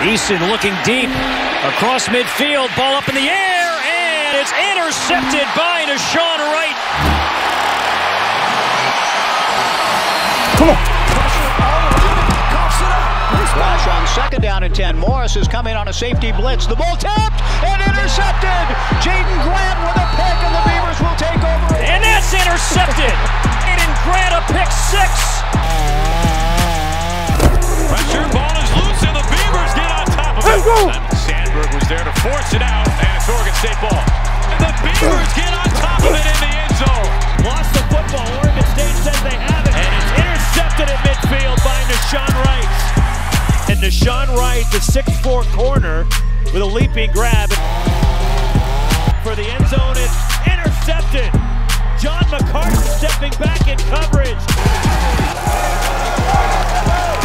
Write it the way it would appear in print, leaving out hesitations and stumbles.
Eason looking deep across midfield, ball up in the air, and it's intercepted by Deshaun Wright. Come on. Splash on second down and 10. Morris is coming on a safety blitz. The ball tapped and intercepted. Jaden Grant with a pick, and the Beavers will take over. And that's intercepted. Jaden Grant, a pick six. Pressure, ball is loose, and the Beavers get on top of it. Sandberg was there to force it out, and it's Oregon State ball. And the Beavers get on top of it in the end zone. Lost the football. Oregon State says they have it. And it's intercepted at midfield by Deshaun Wright. And Deshaun Wright, the 6'4" corner, with a leaping grab. For the end zone, it's intercepted. John McCarthy stepping back in coverage.